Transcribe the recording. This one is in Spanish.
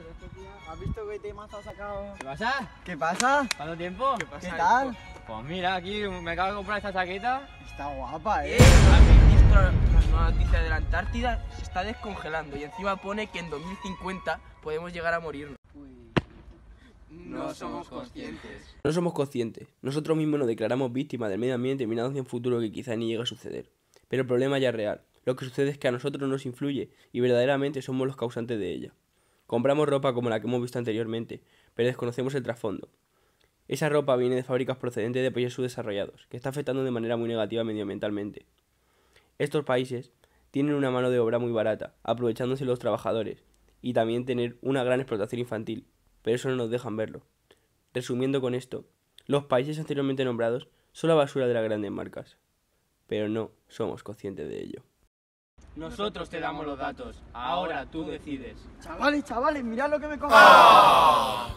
¿Has visto qué temazo ha sacado? ¿Qué pasa? ¿Qué pasa? ¿Cuánto tiempo? ¿Qué tal? Pues mira, aquí me acabo de comprar esta chaqueta. Está guapa, ¿Habéis visto la nueva noticia de la Antártida? Se está descongelando y encima pone que en 2050 podemos llegar a morirnos. No somos conscientes. No somos conscientes. Nosotros mismos nos declaramos víctimas del medio ambiente mirando hacia un futuro que quizá ni llegue a suceder. Pero el problema ya es real. Lo que sucede es que a nosotros nos influye y verdaderamente somos los causantes de ella. Compramos ropa como la que hemos visto anteriormente, pero desconocemos el trasfondo. Esa ropa viene de fábricas procedentes de países subdesarrollados, que está afectando de manera muy negativa medioambientalmente. Estos países tienen una mano de obra muy barata, aprovechándose los trabajadores, y también tener una gran explotación infantil, pero eso no nos dejan verlo. Resumiendo con esto, los países anteriormente nombrados son la basura de las grandes marcas, pero no somos conscientes de ello. Nosotros te damos los datos, ahora tú decides. Chavales, mirad lo que me cojo.